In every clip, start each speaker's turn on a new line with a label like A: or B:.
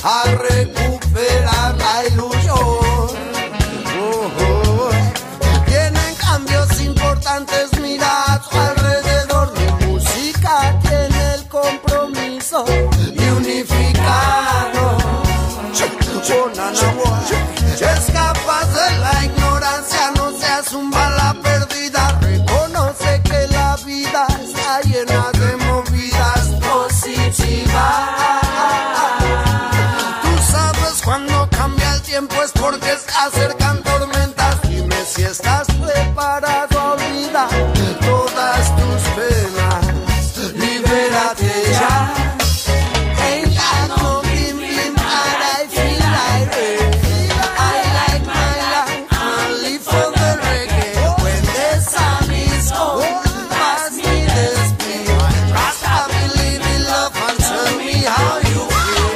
A: a recuperar la ilusión. Vienen cambios importantes, mira a tu alrededor. Mi música tiene el compromiso de unificarnos. Escapas de la ignorancia, no seas un bala perdida. Reconoce que la vida está llena de movidas positivas. Tú sabes cuando cambia el tiempo es porque se acercan tormentas. Dime si estás preparado a olvidar todas tus penas. Libérate ya. Ain't got no bling bling, but I feel like it. I like my life, I live for the reggae. When the sun is cold, pass me the spliff. Rasta, believe in love and tell me how you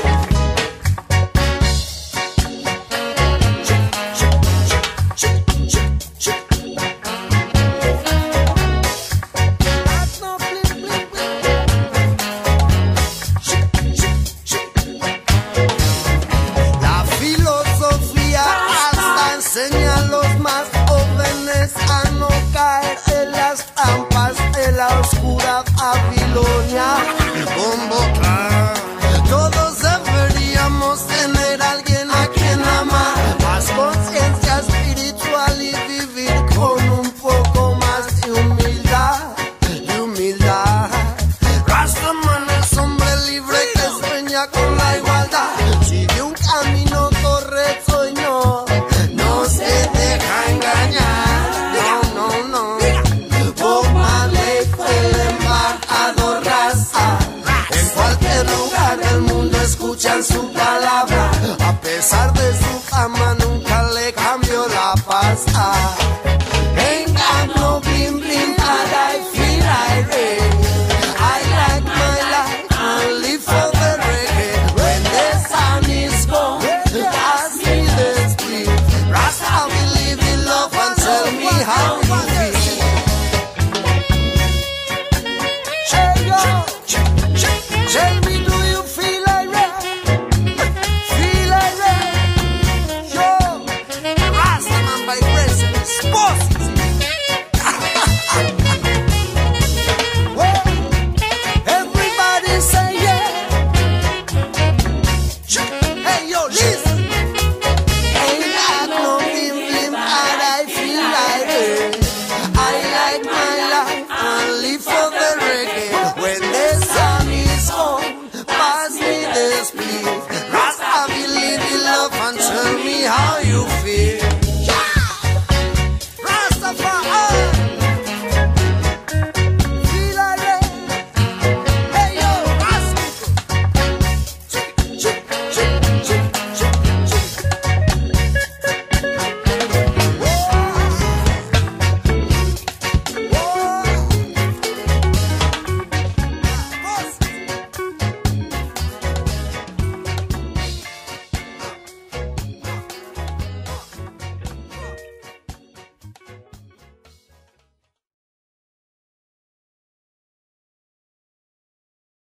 A: La filosofía hasta enseña a los más jóvenes a no caer en las trampas de la oscura Babilonia. Convocar, todos deberíamos tener a alguien a quien amar, más conciencia espiritual y vivir con un poco más de humildad, Rastaman es hombre libre que sueña con la igualdad. Sigue un camino correcto y no se deja engañar. No. Bob Marley fue el embajador raza. En cualquier lugar del mundo escuchan su palabra. A pesar de su fama nunca le cambió la paz. Ain't got no bling bling, but I feel like it. I like my life, I live for the reggae. When the sun is gone, pass me the spliff. Rasta, believe in love and tell me how you feel. Tell me, do you feel like that? Feel like that? Yo, Rastaman vibration is positive. Well, everybody say yeah. Hey, yo, listen. Ain't got no bling bling, but I feel like it. I like my life, I live for the reggae. When the sun is on, pass me the spliff.